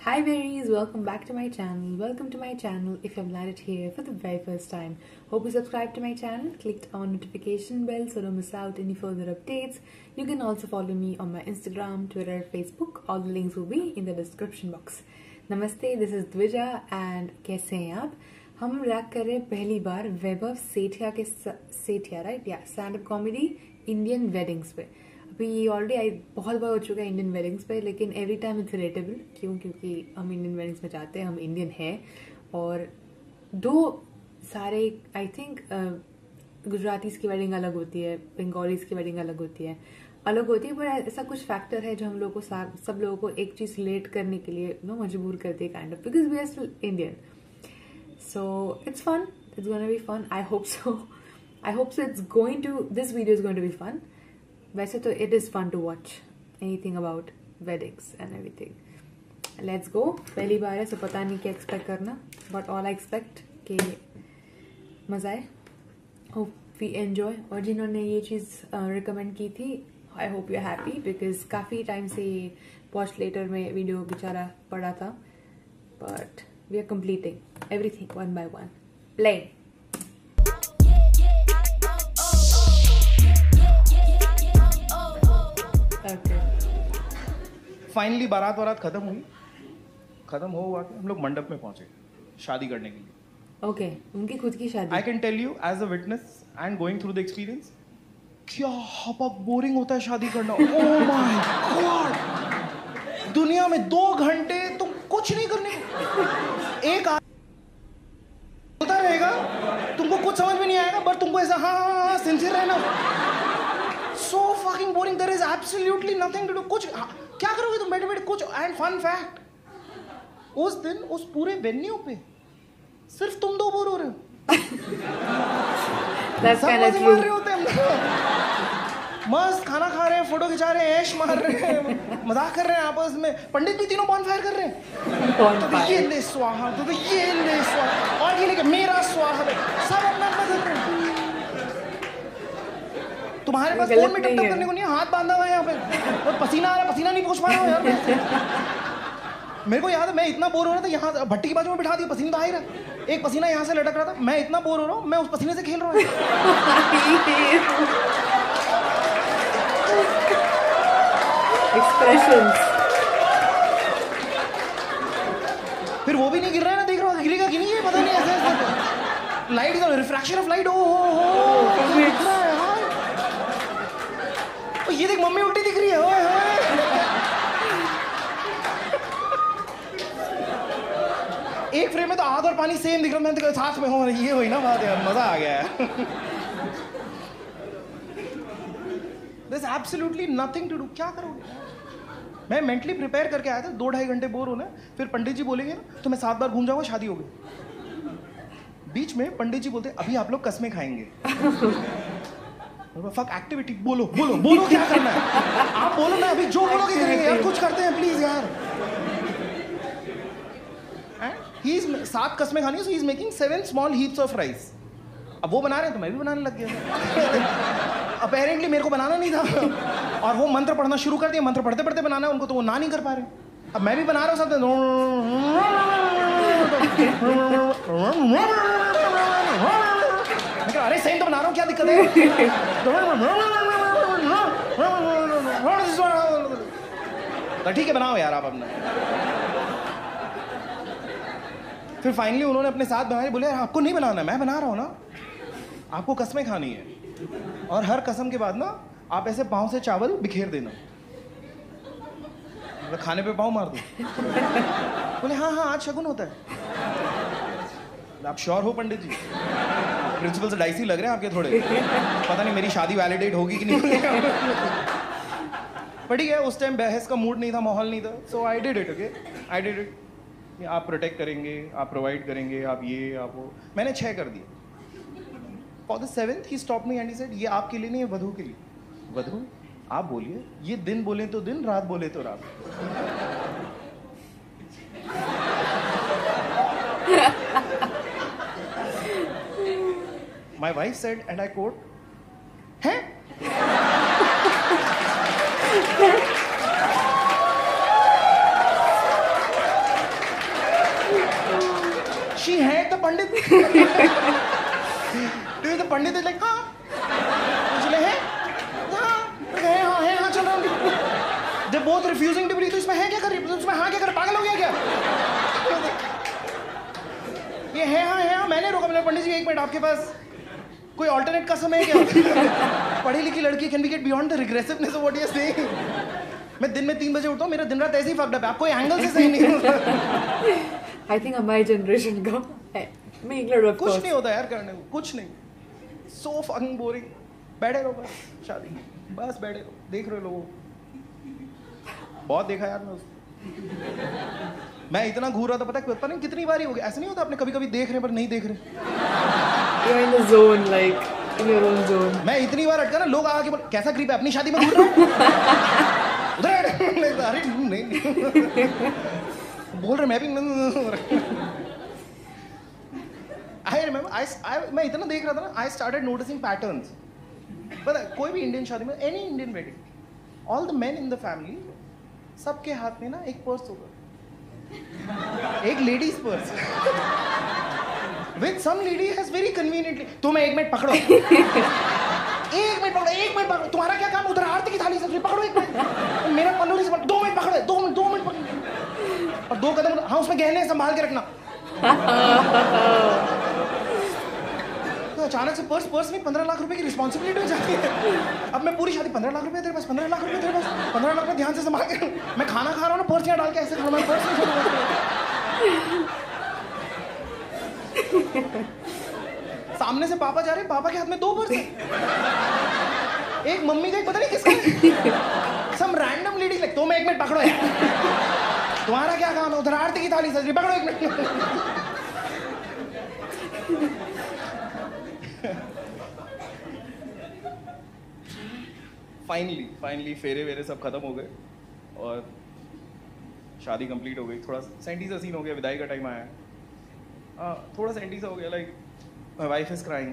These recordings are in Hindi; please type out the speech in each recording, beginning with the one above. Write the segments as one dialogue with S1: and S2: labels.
S1: Hi berries, welcome back to my channel. Welcome to my channel if you've landed here for the very first time. Hope you subscribed to my channel, clicked on notification bell so don't miss out any further updates. You can also follow me on my Instagram, Twitter, Facebook. All the links will be in the description box. Namaste, this is Dvija and कैसे हैं आप? हम रैक कर रहे हैं पहली बार वैभव सेठिया के राइट या stand up comedy Indian weddings पे। अभी ऑलरेडी बहुत बार हो चुका है इंडियन वेडिंग्स पे, लेकिन एवरी टाइम इट्स रिलेटेबल। क्योंकि हम इंडियन वेडिंग्स में जाते हैं, हम इंडियन हैं। और दो सारे आई थिंक गुजरातीज की वेडिंग अलग होती है, बंगालीज की वेडिंग अलग होती है, पर ऐसा कुछ फैक्टर है जो हम लोगों को सब लोगों को एक चीज रिलेट करने के लिए मजबूर करती है kind of, because we are still Indian. So it's fun. It's going to be fun. I hope so. This video is going to be fun. वैसे तो it is fun to watch anything about weddings and everything. Let's go. पहली बार है so पता नहीं क्या expect करना, but all I expect कि मजा आए. Hope we enjoy. और जिन्होंने ये चीज recommend की थी, I hope you're happy because काफी टाइम से watch later में वीडियो बेचारा पड़ा था, but we are completing everything one by one. Play. Okay.
S2: Finally बारात वारात खत्म हुआ के हम लोग मंडप में पहुंचे शादी करने के लिए।
S1: Okay, उनकी खुद की शादी।
S2: I can tell you as a witness and going through the experience, क्या हपक बोरिंग होता है शादी करना। Oh my God! दुनिया में 2 घंटे तुम कुछ नहीं करने, एक होता रहेगा, तुमको कुछ समझ में नहीं आएगा, पर तुमको ऐसा हाँ सिंसियर रहना। So fucking boring. There is absolutely nothing to do. कुछ क्या करोगे तुम बैठे कुछ। And fun fact, उस दिन उस पूरे वेन्यू पे सिर्फ तुम 2 बोर हो रहे हो। सब मजे मार रहे होते हैं, मस्त खाना खा रहे हैं, फोटो खिंचा रहे हैं, ऐश मार रहे हैं, मजाक कर रहे हैं आपस में। पंडित भी तीनों बॉनफायर कर रहे हैं। तो ये ले स्वाहा, तो ये ले स्वाहा, और ये लेके मेरा स्वाहा, सब अपना अपना कर रहे हैं। तुम्हारे पास फोन में टप करने को नहीं है, हाथ बांधा हुआ है यहाँ पे, और पसीना आ रहा, पसीना नहीं पोंछ पा रहा हूँ यार। मेरे को याद है मैं इतना बोर हो रहा था, यहाँ भट्टी की बाजू में बिठा दिया, पसीना तो आ ही रहा, एक पसीना यहाँ से लटक रहा था, मैं इतना बोर हो रहा हूँ, मैं उस पसीने से खेल रहा हूँ।
S1: Expressions.
S2: फिर वो भी नहीं गिर रहा है ना, देख रहा हूँ गिरेगा कि नहीं ये पता नहीं, ऐसे लाइट का रिफ्रैक्शन ऑफ लाइट, ओ दिख रहा है यार। ये देख मम्मी उल्टी दिख रही है, ओए ओए। एक फ्रेम में तो हाथ और पानी सेम दिख रहा है, साथ में हो, ये हुई ना बात यार, मजा आ गया है। There's absolutely nothing to do. क्या करोगे? मैं मेंटली प्रिपेयर करके आया था, 2-2.5 घंटे बोर होना, फिर पंडित जी बोलेंगे ना तो मैं 7 बार घूम जाऊंगा, शादी हो गई। बीच में पंडित जी बोलते अभी आप लोग कसमें खाएंगे। फक एक्टिविटी, बोलो क्या करना है, आप बोलो ना, अभी जो बोलोगे करेंगे यार, कुछ करते हैं प्लीज यार। 7 कसमें खानी है, so he is making 7 small heaps of rice. अब वो बना रहे हैं तो मैं भी बनाने लग गया। अपेरेंटली मेरे को बनाना नहीं था, और वो मंत्र पढ़ना शुरू कर दिया, मंत्र पढ़ते पढ़ते बनाना है उनको, तो वो ना नहीं कर पा रहे। अब मैं भी बना रहा हूँ सब, अरे सही तो बना रहा हूँ, क्या दिक्कत है। तो ठीक है बनाओ यार आप अपना। फिर फाइनली उन्होंने अपने साथ बनाए, बोले आपको नहीं बनाना, मैं बना रहा हूँ ना, आपको कसमें खानी है, और हर कसम के बाद ना आप ऐसे पाँव से चावल बिखेर देना, मतलब खाने पे पाँव मार दो। बोले हाँ आज शगुन होता है। आप श्योर हो पंडित जी? प्रिंसिपल से डाइसी लग रहे हैं आपके थोड़े, पता नहीं मेरी शादी वैलिडेट होगी कि नहीं। पर ठीक है, उस टाइम बहस का मूड नहीं था, माहौल नहीं था, so I did it. Okay, I did it. आप प्रोटेक्ट करेंगे, आप प्रोवाइड करेंगे, आप ये आप वो, मैंने 6 कर दिए। For the 7th he stopped me and he said, ये आपके लिए नहीं है, वधू के लिए। वधू आप बोलिए, ये दिन बोले तो दिन, रात बोले तो रात। My wife said, and I quote, हैं? she है तो पंडित तो पंडित is like हाँ चले हैं हाँ चल रहा हूँ जब बहुत रिफ्यूजिंग डिब्री तो इसमें है क्या कर रही है इसमें हाँ क्या कर पागल हो गया क्या ये है हाँ मैंने रोका मैंने पंडित जी एक मिनट आपके पास कोई ऑल्टरनेट का समय है क्या पढ़ी लिखी लड़की can be get beyond the regressiveness of what you are saying मैं दिन में 3 बजे उठता हूँ मेरा दिन रात ऐसे ही फक्ड अप है आपको एंगल से सही नहीं
S1: आई थिंक हमारी जनरेशन का मैं एक लड़का
S2: कुछ नहीं होता यार करने को कुछ नहीं सो फकिंग बोरिंग बैठे रहो बस शादी बस बैठे रहो देख रहे हो लोगों बहुत देखा यार मैं उसको मैं इतना घूर रहा था पता नहीं कितनी बारी हो गया ऐसा नहीं होता आपने कभी कभी देख रहे पर नहीं देख रहे
S1: You're in the zone, like in your own zone.
S2: मैं इतनी बार अटका ना लोग आके बोल कैसा क्रीप है अपनी शादी में घूर रहा हूँ उधर अरे नहीं बोल रहे मैं भी I remember मैं इतना देख रहा था ना I started noticing patterns पता है कोई भी इंडियन शादी में any Indian wedding all the men in the family सबके हाथ में ना एक पर्स होगा एक ladies purse With some lady has very conveniently तुम 1 मिनट पकड़ो 1 मिनट पकड़ो तुम्हारा क्या काम उधर आरती की थाली से पकड़ो 1 मिनट मेरा पल्लू से 2 मिनट पकड़ो 2 मिनट पकड़ो और 2 कदम हाँ उसमें गहने संभाल के रखना तो अचानक से पर्स में 15 लाख रुपए की रिस्पॉन्सिबिलिटी हो जाती है अब मैं पूरी शादी 15 लाख रुपए तेरे पास 15 लाख रुपए तेरे पास 15 लाख रुपए ध्यान से संभाल के मैं खाना खा रहा हूँ ना पर्स यहाँ डाल के ऐसे खाना पर्स सामने से पापा जा रहे पापा के हाथ में 2 पर्स है एक मम्मी का एक पता नहीं किसका सम रैंडम लेडी लाइक तुम 1 मिनट पकड़ो यार तुम्हारा क्या काम है उधर आरती की थाली सज रही पकड़ो 1 मिनट फाइनली फेरे वेरे सब खत्म हो गए और शादी कंप्लीट हो गई थोड़ा सेंटी सा सीन हो गया विदाई का टाइम आया थोड़ा सेंटी सा हो गया like my wife is crying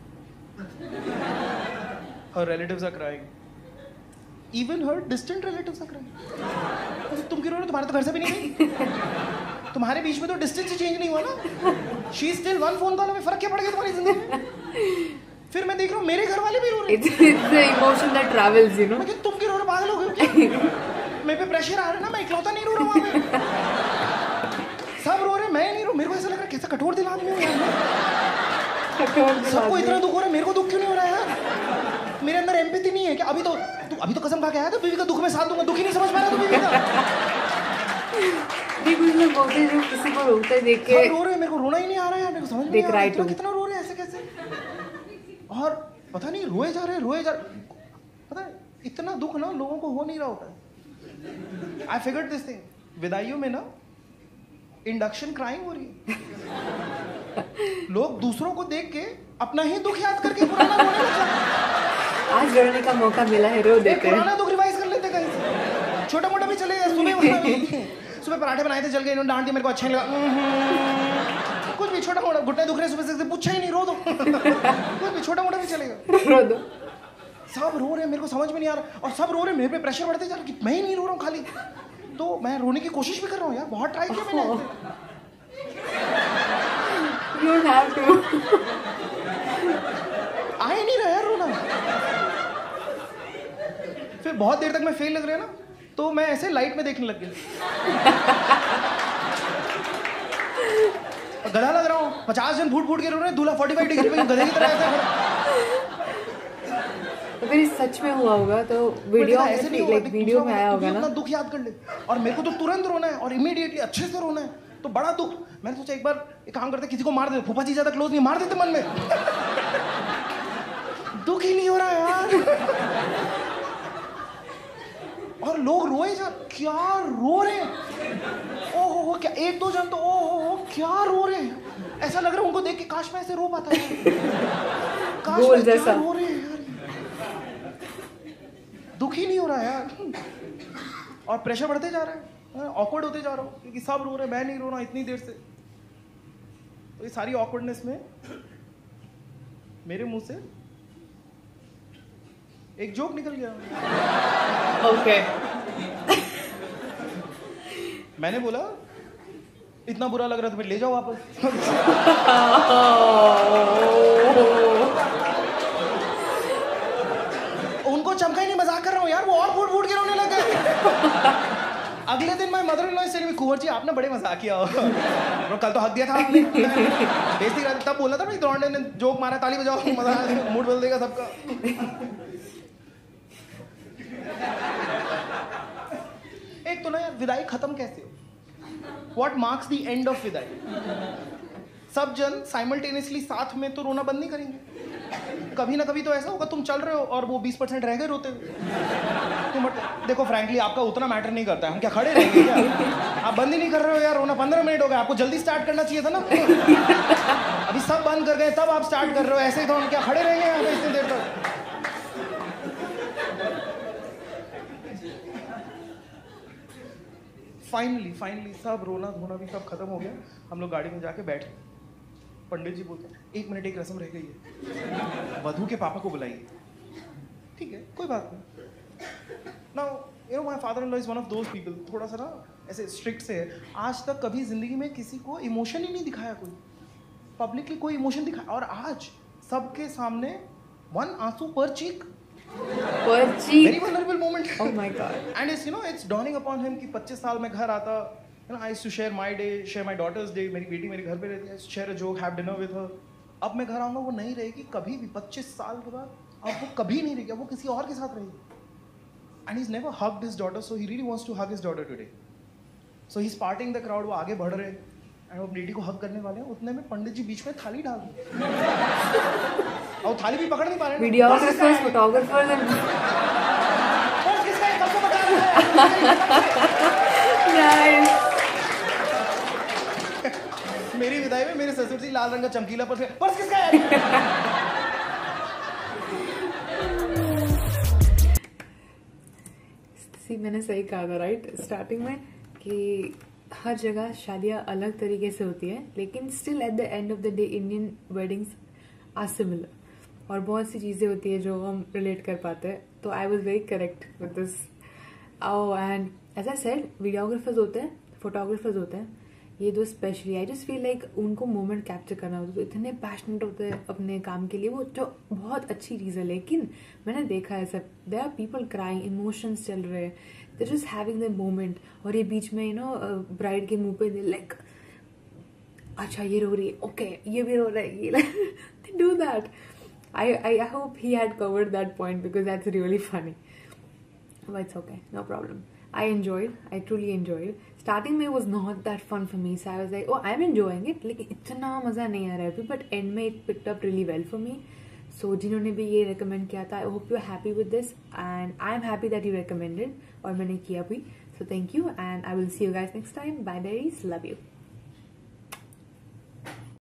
S2: her relatives are crying even her distant relatives are crying तुम क्यों रो रहे हो तुम्हारे तो घर से भी नहीं गई तुम्हारे बीच में तो डिस्टेंस ही चेंज नहीं हुआ ना she is still 1 phone call में फर्क क्या पड़ गया तुम्हारी जिंदगी में फिर मैं देख रहा हूँ मेरे घर वाले भी रो रहे हैं
S1: It's the emotion that travels, you know.
S2: मैं तुम क्यों रो रहे पागल हो गए क्या मेरे पे प्रेशर आ रहा है ना मैं इकलौता नहीं रो रहा हूँ वहाँ पे सब रो रहे मैं नहीं रो मेरे को ऐसा लग रहा है कैसा कठोर दिल आदमी हूँ यार सबको इतना दुख हो रहा है मेरे को दुख क्यों नहीं हो रहा है यार मेरे अंदर एम्पैथी नहीं है क्या अभी तो कसम खा के आया था बीवी का दुख में साथ दूंगा दुख ही नहीं समझ पा रहा तू बीवी का
S1: कुछ लोग बोलते हैं जो किसी को रोते देख के
S2: रो रहे मेरे को रोना ही नहीं आ रहा है यार मेरे को समझ नहीं आ रहा है कितना रो रहे हैं ऐसे कैसे और पता नहीं रोए जा रहे पता है इतना दुख ना लोगों को हो नहीं रहा होता है आई फिगर्ड दिस थिंग विदाइयों में ना इंडक्शन क्राइंग हो रही है लोग दूसरों को देख के अपना ही दुख याद करके पुराना रोने लग जाते
S1: आज रोने का मौका मिला है रो देते हैं
S2: पुराना दुख रिवाइज कर लेते कहीं छोटा मोटा भी चले सुबह पराठे बनाए थे जल गए इन्होंने डांट दिया मेरे को अच्छा नहीं लगा कुछ भी छोटा मोटा घुटने दुख रहे सुबह से पूछा ही नहीं रो दो कुछ भी छोटा मोटा भी चलेगा
S1: रो दो
S2: सब रो रहे हैं मेरे को समझ में नहीं आ रहा और सब रो रहे हैं मेरे पे प्रेशर बढ़ते जा रहा है कि मैं ही नहीं रो रहा हूँ खाली तो मैं रोने की कोशिश भी कर रहा हूँ यार बहुत ट्राई किया मैंने
S1: You don't have to.
S2: आ ही नहीं रहा यार रोना फिर बहुत देर तक मैं फेल लग रहा है ना तो मैं ऐसे लाइट में देखने लग गया गधा लग रहा हूँ 50 जन फूट के रो रहे हैं दूल्हा 45 डिग्री पे गधे की तरह ऐसे
S1: अगर ये सच में हुआ होगा तो वीडियो
S2: ऐसे नहीं
S1: लाइक वीडियो में आया होगा ना
S2: दुख याद कर ले और मेरे को तो तुरंत रोना है और इमीडिएटली अच्छे से रोना है तो बड़ा दुख मैंने सोचा एक बार एक काम करते किसी को मार दे फूफा जी ज्यादा क्लोज नहीं मार देते मन में दुख ही नहीं हो रहा यार और लोग रोए जा क्या रो रहे हैं ओहो क्या 1-2 जन तो ओहो क्या रो रहे हैं ऐसा लग रहा है उनको देख के काश मैं ऐसे रो पाता है काश मैं क्या रो रहे हैं यार दुख ही नहीं हो रहा यार और प्रेशर बढ़ते जा रहा है ऑकवर्ड होते जा रहा हूँ क्योंकि सब रो रहे हैं मैं नहीं रो रहा इतनी देर से तो ये सारी ऑकवर्डनेस में मेरे मुंह से एक जोक निकल गया
S1: ओके
S2: मैंने बोला इतना बुरा लग रहा है तो फिर ले जाओ वापस। उनको चमका ही नहीं, मजाक कर रहा हूँ यार, वो और फूट फूट के रोने लग गए। अगले दिन मैं मदर इन लॉ से कुंवर जी आपने बड़े मजाक किया हो। कल तो हक दिया था आपने, बेइज्जती करा, तब बोला था भाई द्रोण ने जोक मारा, ताली बजाओ, मजा मूड बदल देगा सबका। एक तो ना यार, विदाई खत्म कैसे हो? What marks the end of विदाई? सब जन साइमल्टेनियसली साथ में तो रोना बंद नहीं करेंगे। कभी ना कभी तो ऐसा होगा तुम चल रहे हो और वो 20% रह गए रोते हुए। तुम देखो फ्रैंकली आपका उतना मैटर नहीं करता है, हम क्या खड़े रहेंगे क्या? आप बंद ही नहीं कर रहे हो यार रोना, 15 मिनट हो गए, आपको जल्दी स्टार्ट करना चाहिए था ना। अभी सब बंद कर गए तब आप स्टार्ट कर रहे हो, ऐसे ही तो हम क्या खड़े रहेंगे यहाँ पे इतनी देर तक? फाइनली सब रोना धोना भी सब खत्म हो गया। हम लोग गाड़ी में जाके बैठे, पंडित जी बोलते हैं 1 मिनट एक रस्म रह गई है, वधू के पापा को बुलाइए। ठीक है, कोई बात नहीं। Now you know my father in law is one of those people, थोड़ा सा ना ऐसे स्ट्रिक्ट से है। आज तक कभी जिंदगी में किसी को इमोशन ही नहीं दिखाया, कोई पब्लिकली कोई इमोशन दिखाया, और आज सबके सामने 1 आंसू पर चीक। Very vulnerable moment.
S1: Oh my God.
S2: And it's, you know, it's dawning upon him कि 25 साल में घर आता, you know, I used to share my day, share my daughter's day, मेरी बेटी मेरे घर पे रहती है, share a joke, have dinner with her. अब मैं घर आऊँगा, वो नहीं रहेगी कभी भी, 25 साल के बाद, अब वो कभी नहीं रहेगी, अब वो किसी और के साथ रहेगी. And he's never hugged his daughter, so he really wants to hug his daughter today. So he's parting the crowd, वो आगे बढ़ रहे हैं, and वो बेटी को हग करने वाले हैं, उतने में पंडित जी बीच में थाली डाल दी. और थाली भी पकड़ नहीं पा रहे.
S1: Videographers, photographers and
S2: किसका है, सबको बता रहा है.
S1: nice.
S2: मेरी विदाई में मेरे ससुर जी लाल रंग का चमकीला पर्स किसका है?
S1: सी मैंने सही कहा था राइट स्टार्टिंग में कि हर जगह शादियां अलग तरीके से होती है, लेकिन still at the end of the day Indian weddings are similar, और बहुत सी चीजें होती है जो हम रिलेट कर पाते हैं. तो I was very correct with this. And as I said, videographers होते हैं, फोटोग्राफर्स होते हैं, ये दो specially I just feel like उनको मोमेंट कैप्चर करना होता है, तो इतने पैशनेट होते हैं अपने काम के लिए, वो जो बहुत अच्छी चीज़ है. लेकिन मैंने देखा है सब, there are people crying, emotions चल रहे हैं, they just having the moment, और ये बीच में यू नो ब्राइड के मुंह पे लाइक अच्छा ये रो रही है, ओके ये भी रो रहा है, ये they do that. I hope he had covered that point because that's really funny. But it's okay, no problem. I truly enjoyed. Starting में was not that fun for me, so I was like, oh, I'm enjoying it. लेकिन इतना मज़ा नहीं आ रहा है अभी, but end में it picked up really well for me. So जिन्होंने भी ये recommend किया था, I hope you're happy with this, and I'm happy that you recommended, और मैंने किया भी. So thank you, and I will see you guys next time. Bye berries, love you.